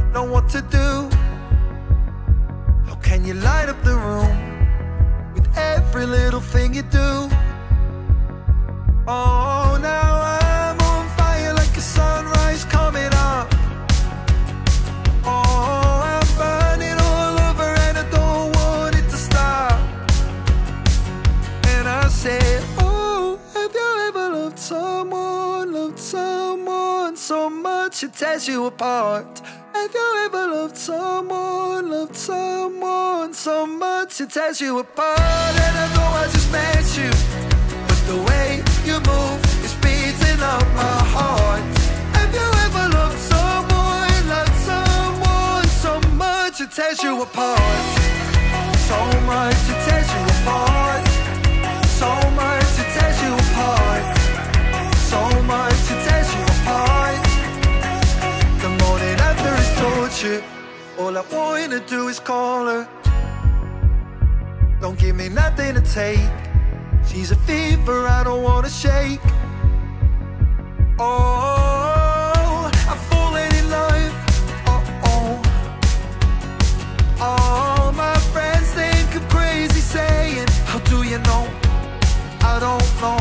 know what to do. How can you light up the room with every little thing you do? Oh, now I'm on fire like a sunrise coming up. Oh, I'm burning all over and I don't want it to stop. And I said, oh, have you ever loved someone so much it tears you apart? Have you ever loved someone so much it tears you apart? And I know I just met you, but the way you move is beating up my heart. Have you ever loved someone so much it tears you apart? So much it tears you apart. So much it tears you apart. So much it tears you apart. The morning after is torture. All I wanna do is call her. Don't give me nothing to take. She's a fever I don't wanna shake. Oh, I'm falling in love. Oh, all my friends think I'm crazy saying, how do you know? I don't know.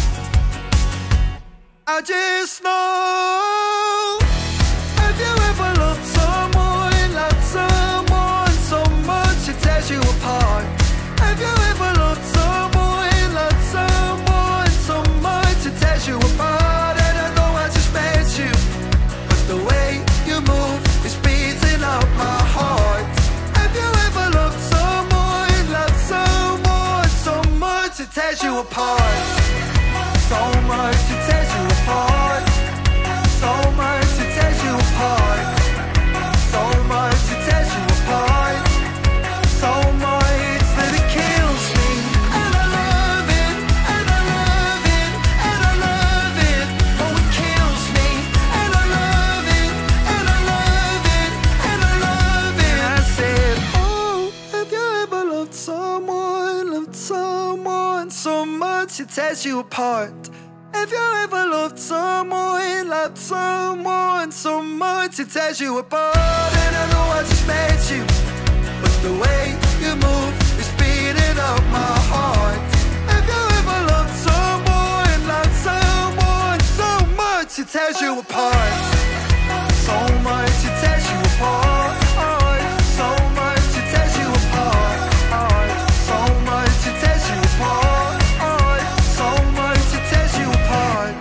I just know. Have you ever loved someone so much it tears you apart? Have you ever loved someone so much it tears you apart? And I know I just met you, but the way you move is beating up my heart. Have you ever loved someone so much it tears you apart? So much it tears you apart. So much it tears you apart. So much it tears you apart. So much that it kills me. And I love it, and I love it, and I love it. Oh, it kills me. And I love it, and I love it, and I love it. And I said, oh, have you ever loved someone so much it tears you apart? Have you ever loved someone so much it tears you apart? And I know I just met you, but the way you move is beating up my heart. Have you ever loved someone so much it tears you apart? So much it tears you apart. So much it tears you apart. So much it tears you apart. So much it tears you apart.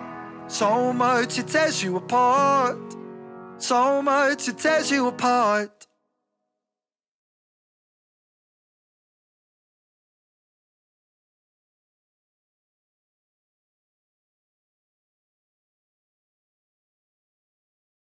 So much it tears you apart. So much it tears you apart.